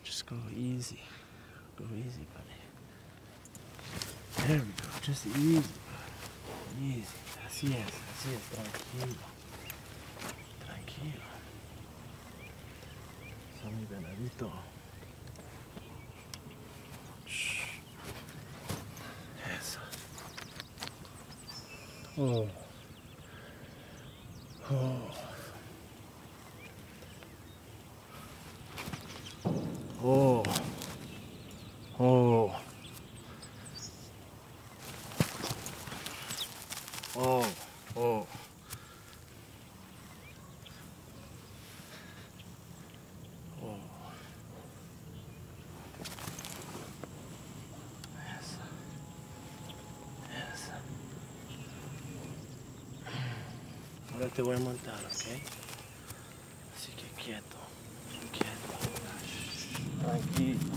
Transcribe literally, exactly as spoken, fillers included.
Just go easy. Go easy, buddy. There we go. Just easy, buddy. Easy. Así es, así es. Tranquilo. Tranquilo. Eso, mi venadito. Shh. Eso. Oh. Oh. Oh. Oh. Oh. Oh. Oh. Eso. Eso. Ahora te voy a montar, ¿ok? Así que quieto. Quieto. Shh. Tranquilo.